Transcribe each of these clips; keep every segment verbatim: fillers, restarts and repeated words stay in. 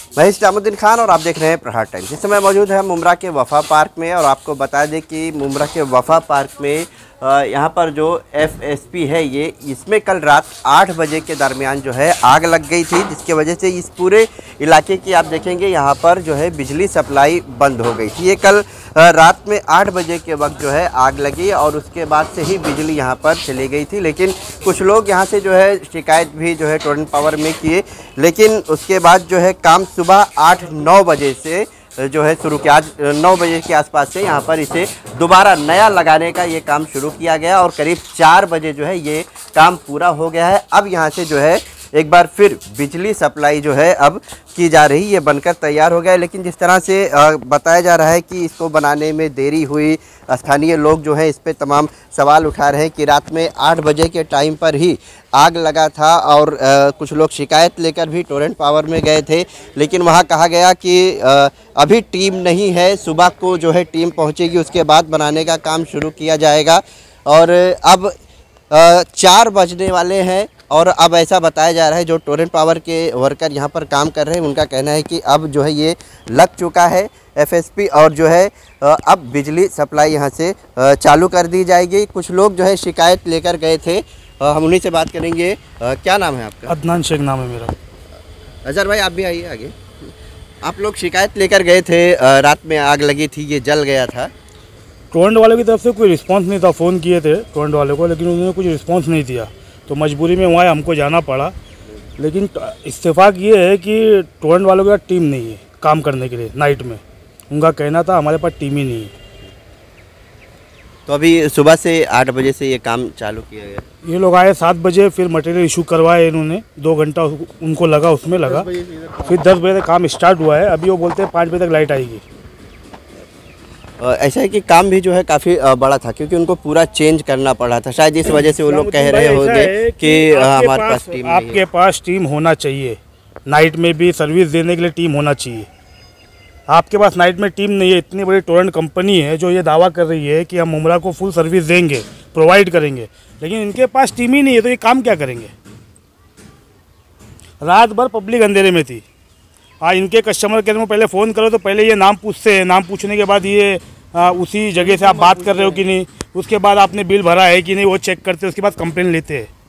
मैं इस्लामुद्दीन खान और आप देख रहे हैं प्रहार टाइम्स। इस समय मौजूद है मुमरा के वफा पार्क में और आपको बता दें कि मुमरा के वफा पार्क में यहाँ पर जो एफ एस पी है ये इसमें कल रात आठ बजे के दरमियान जो है आग लग गई थी, जिसके वजह से इस पूरे इलाके की आप देखेंगे यहाँ पर जो है बिजली सप्लाई बंद हो गई थी। ये कल रात में आठ बजे के वक्त जो है आग लगी और उसके बाद से ही बिजली यहाँ पर चली गई थी। लेकिन कुछ लोग यहाँ से जो है शिकायत भी जो है टोरेंट पावर में किए, लेकिन उसके बाद जो है काम सुबह आठ नौ बजे से जो है शुरू किया। आज नौ बजे के आसपास से यहाँ पर इसे दोबारा नया लगाने का ये काम शुरू किया गया और करीब चार बजे जो है ये काम पूरा हो गया है। अब यहाँ से जो है एक बार फिर बिजली सप्लाई जो है अब की जा रही, ये बनकर तैयार हो गया है। लेकिन जिस तरह से बताया जा रहा है कि इसको बनाने में देरी हुई, स्थानीय लोग जो हैं इस पे तमाम सवाल उठा रहे हैं कि रात में आठ बजे के टाइम पर ही आग लगा था और आ, कुछ लोग शिकायत लेकर भी टोरेंट पावर में गए थे, लेकिन वहाँ कहा गया कि आ, अभी टीम नहीं है, सुबह को जो है टीम पहुँचेगी, उसके बाद बनाने का काम शुरू किया जाएगा। और अब आ, चार बजने वाले हैं और अब ऐसा बताया जा रहा है, जो टोरेंट पावर के वर्कर यहाँ पर काम कर रहे हैं उनका कहना है कि अब जो है ये लग चुका है एफ एस पी और जो है अब बिजली सप्लाई यहाँ से चालू कर दी जाएगी। कुछ लोग जो है शिकायत लेकर गए थे, हम उन्हीं से बात करेंगे। क्या नाम है आपका? अदनान शेख नाम है मेरा। अजहर भाई आप भी आइए आगे। आप लोग शिकायत लेकर गए थे, रात में आग लगी थी, ये जल गया था। टोरेंट वालों की तरफ से कोई रिस्पांस नहीं था, फ़ोन किए थे टोरेंट वाले को, लेकिन उन्होंने कुछ रिस्पांस नहीं दिया, तो मजबूरी में वहाँ हमको जाना पड़ा। लेकिन इत्तेफाक ये है कि टोरेंट वालों के पास टीम नहीं है काम करने के लिए नाइट में। उनका कहना था हमारे पास टीम ही नहीं है। तो अभी सुबह से आठ बजे से ये काम चालू किया गया। ये लोग आए सात बजे, फिर मटेरियल इशू करवाए इन्होंने, दो घंटा उनको लगा, उसमें लगा, फिर दस बजे तक काम स्टार्ट हुआ है। अभी वो बोलते हैं पाँच बजे तक लाइट आएगी। ऐसा है कि काम भी जो है काफ़ी बड़ा था, क्योंकि उनको पूरा चेंज करना पड़ा था, शायद इस वजह से वो लोग कह रहे होंगे कि हमारे पास टीम नहीं है। आपके पास टीम होना चाहिए, नाइट में भी सर्विस देने के लिए टीम होना चाहिए। आपके पास नाइट में टीम नहीं है। इतनी बड़ी टोरेंट कंपनी है जो ये दावा कर रही है कि हम मुमरा को फुल सर्विस देंगे, प्रोवाइड करेंगे, लेकिन इनके पास टीम ही नहीं है, तो ये काम क्या करेंगे? रात भर पब्लिक अंधेरे में थी। हाँ, इनके कस्टमर केयर में पहले फ़ोन करो तो पहले ये नाम पूछते हैं, नाम पूछने के बाद ये आ, उसी जगह से आप बात कर रहे हो कि नहीं, उसके बाद आपने बिल भरा है कि नहीं वो चेक करते हैं, उसके बाद कंप्लेन लेते हैं।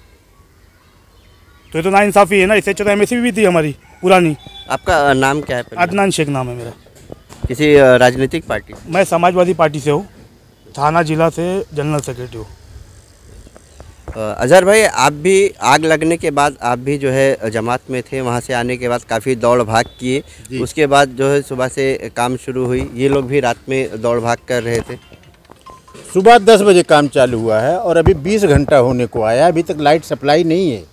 तो ये तो नाइंसाफ़ी है ना। इससे अच्छा तो एम एस सी भी थी हमारी पुरानी। आपका नाम क्या है? अदनान शेख नाम है मेरा। किसी राजनीतिक पार्टी? मैं समाजवादी पार्टी से हूँ, थाना जिला से जनरल सेक्रेटरी हूँ। अजहर भाई, आप भी आग लगने के बाद आप भी जो है जमात में थे, वहाँ से आने के बाद काफ़ी दौड़ भाग किए, उसके बाद जो है सुबह से काम शुरू हुई, ये लोग भी रात में दौड़ भाग कर रहे थे। सुबह दस बजे काम चालू हुआ है और अभी बीस घंटा होने को आया, अभी तक लाइट सप्लाई नहीं है।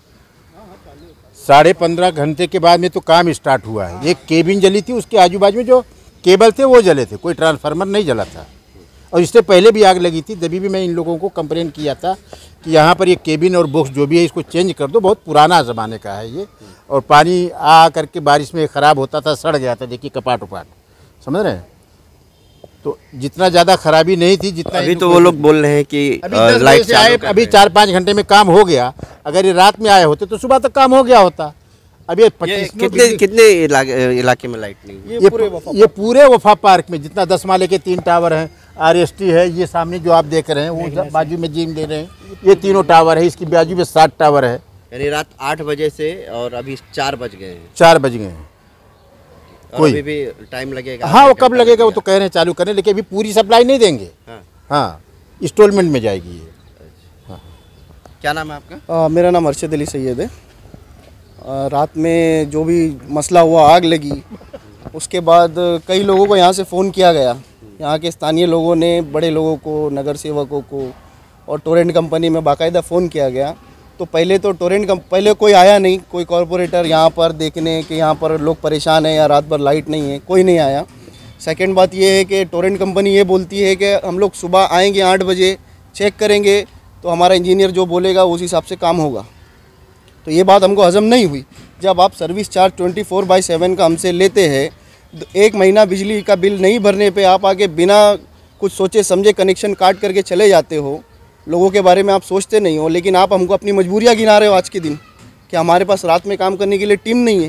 साढ़े पंद्रह घंटे के बाद में तो काम स्टार्ट हुआ है। एक केबिन जली थी, उसके आजू बाजू में जो केबल थे वो जले थे, कोई ट्रांसफार्मर नहीं जला था। और इससे पहले भी आग लगी थी, तभी भी मैं इन लोगों को कंप्लेन किया था कि यहाँ पर ये केबिन और बॉक्स जो भी है इसको चेंज कर दो, बहुत पुराना ज़माने का है ये, और पानी आ करके बारिश में ख़राब होता था, सड़ गया था। देखिए कपाट उपाट, समझ रहे हैं। तो जितना ज़्यादा खराबी नहीं थी जितना अभी तो वो लोग बोल रहे हैं कि अभी लाइट से आए, अभी चार पाँच घंटे में काम हो गया। अगर ये रात में आए होते तो सुबह तक काम हो गया होता। अभी पच्चीस कितने कितने इलाके, इलाके में लाइट नहीं? ये, ये पूरे ये पूरे वफा पार्क में जितना दस माले के तीन टावर हैं, आर एस टी है, ये सामने जो आप देख रहे हैं वो बाजू में जिम दे रहे हैं, ये तीनों टावर है, इसकी बाजू में सात टावर है। यानी रात आठ बजे से और अभी चार बज गए हैं। चार बज गए हैं। कोई अभी भी टाइम लगेगा? हाँ, वो कब लगेगा वो तो कह रहे हैं चालू करने, लेकिन अभी पूरी सप्लाई नहीं देंगे। हाँ, हाँ, इंस्टॉलमेंट में जाएगी ये। हाँ। क्या नाम है आपका? आ, मेरा नाम अरशद अली सैयद है। आ, रात में जो भी मसला हुआ, आग लगी, उसके बाद कई लोगों को यहाँ से फ़ोन किया गया। यहाँ के स्थानीय लोगों ने बड़े लोगों को, नगर सेवकों को और टोरेंट कंपनी में बाकायदा फ़ोन किया गया। तो पहले तो टोरेंट कम पहले कोई आया नहीं, कोई कॉरपोरेटर यहाँ पर देखने कि यहाँ पर लोग परेशान हैं या रात भर लाइट नहीं है, कोई नहीं आया। सेकंड बात ये है कि टोरेंट कंपनी ये बोलती है कि हम लोग सुबह आएंगे आठ बजे, चेक करेंगे, तो हमारा इंजीनियर जो बोलेगा उस हिसाब से काम होगा। तो ये बात हमको हजम नहीं हुई। जब आप service charge twenty four by seven का हमसे लेते हैं, एक महीना बिजली का बिल नहीं भरने पे आप आके बिना कुछ सोचे समझे कनेक्शन काट करके चले जाते हो। लोगों के बारे में आप सोचते नहीं हो, लेकिन आप हमको अपनी मजबूरियां गिना रहे हो आज के दिन कि हमारे पास रात में काम करने के लिए टीम नहीं है।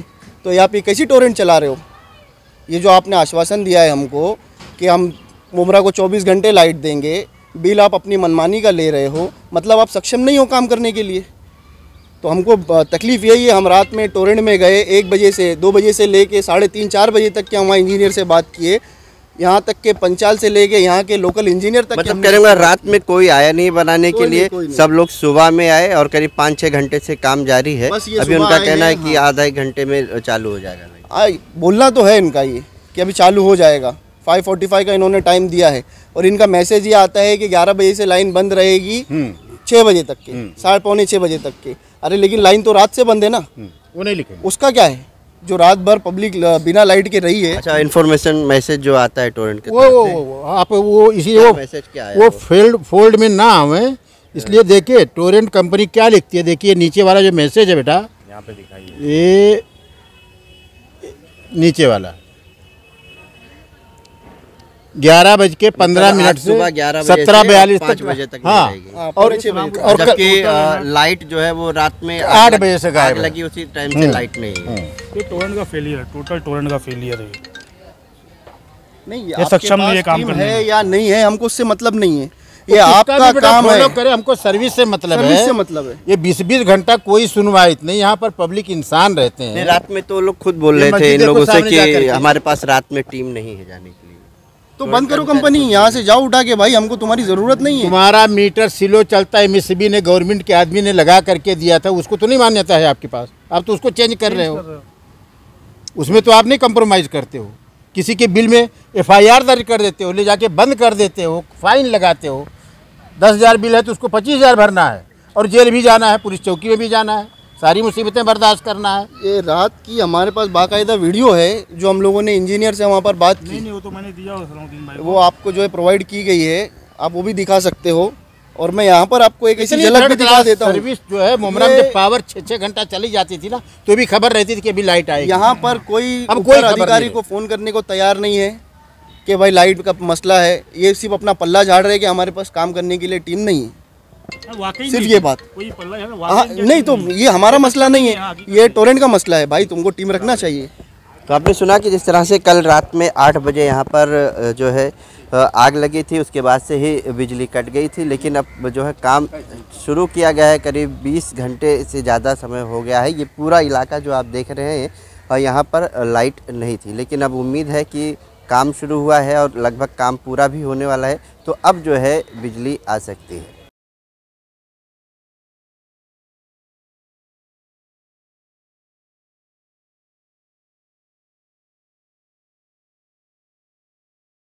तो ये आप ये कैसी टोरेंट चला रहे हो? ये जो आपने आश्वासन दिया है हमको कि हम मुमरा को चौबीस घंटे लाइट देंगे, बिल आप अपनी मनमानी का ले रहे हो, मतलब आप सक्षम नहीं हो काम करने के लिए। तो हमको तकलीफ़ यही है, हम रात में टोरेंट में गए, एक बजे से दो बजे से लेके साढ़े तीन चार बजे तक के हमारे इंजीनियर से बात किए, यहाँ तक के पंचाल से लेके यहाँ के लोकल इंजीनियर तक। मतलब करेंगे रात में कोई आया नहीं बनाने के लिए, सब लोग सुबह में आए और करीब पाँच छः घंटे से काम जारी है। अभी उनका कहना है कि आधा एक घंटे में चालू हो जाएगा। आ, बोलना तो है इनका ये कि अभी चालू हो जाएगा, फाइव फोर्टी फाइव का इन्होंने टाइम दिया है और इनका मैसेज ये आता है कि ग्यारह बजे से लाइन बंद रहेगी छः बजे तक के, साढ़े पौने छः बजे तक के। अरे लेकिन लाइन तो रात से बंद है ना, वो नहीं लिखे। उसका क्या है जो रात भर पब्लिक बिना लाइट के रही है? अच्छा, इन्फॉर्मेशन मैसेज जो आता है टोरेंट के वो, वो, वो आप वो इसी वो मैसेज क्या है? वो फोल्ड फोल्ड में ना आवे, इसलिए देखिए टोरेंट कंपनी क्या लिखती है। देखिए नीचे वाला जो मैसेज है बेटा, यहाँ पे दिखाइए, ये नीचे वाला ग्यारह बज के पंद्रह मिनट से सत्रह बयालीस तक बजे तक हाँ, और और जबकि लाइट जो है वो रात में आठ बजे से गायब लगी, उसी टाइम से लाइट नहीं है। ये टोरेंट का फेलियर है, टोटल टोरेंट का फेलियर है। नहीं, ये सक्षम नहीं है काम करने है या नहीं है, हमको उससे मतलब नहीं है। ये आपका काम है, करे हमको सर्विस से मतलब है, सर्विस से मतलब है। ये बीस बीस घंटा कोई सुनवाई नहीं, यहाँ पर पब्लिक इंसान रहते हैं। रात में तो लोग खुद बोल रहे थे इन लोगों से कि हमारे पास रात में टीम नहीं है जाने के लिए। तो बंद करो कंपनी, यहाँ से जाओ उठा के, भाई हमको तुम्हारी जरूरत नहीं है। तुम्हारा मीटर सिलो चलता है, एमएसबी ने गवर्नमेंट के आदमी ने लगा करके दिया था, उसको तो नहीं मान्यता है आपके पास, आप तो उसको चेंज कर रहे हो, उसमें तो आप नहीं कंप्रोमाइज करते हो। किसी के बिल में एफआईआर दर्ज कर देते हो, ले जाके बंद कर देते हो, फाइन लगाते हो। दस हज़ार बिल है तो उसको पच्चीस हज़ार भरना है और जेल भी जाना है, पुलिस चौकी में भी जाना है, सारी मुसीबतें बर्दाश्त करना है। ये रात की हमारे पास बाकायदा वीडियो है जो हम लोगों ने इंजीनियर से वहाँ पर बात की। नहीं नहीं वो तो मैंने दिया सलाउद्दीन भाई, वो आपको जो है प्रोवाइड की गई है, आप वो भी दिखा सकते हो। और मैं यहाँ पर आपको एक ऐसी झलक भी दिखा देता हूँ। सर्विस जो है मुमरा में पावर छः छः घंटा चली जाती थी ना, तो भी खबर रहती थी कि अभी लाइट आएगी। यहाँ पर कोई अब कोई अधिकारी को फ़ोन करने को तैयार नहीं है कि भाई लाइट का मसला है। ये सिर्फ अपना पल्ला झाड़ रहे हैं कि हमारे पास काम करने के लिए टीम नहीं है, सिर्फ ये बात। कोई पल्ला है ना, हाँ नहीं, तो ये हमारा मसला नहीं है, ये टोरेंट का मसला है। भाई तुमको टीम रखना चाहिए। तो आपने सुना कि जिस तरह से कल रात में आठ बजे यहाँ पर जो है आग लगी थी, उसके बाद से ही बिजली कट गई थी, लेकिन अब जो है काम शुरू किया गया है। करीब बीस घंटे से ज़्यादा समय हो गया है। ये पूरा इलाका जो आप देख रहे हैं और यहाँ पर लाइट नहीं थी, लेकिन अब उम्मीद है कि काम शुरू हुआ है और लगभग काम पूरा भी होने वाला है, तो अब जो है बिजली आ सकती है।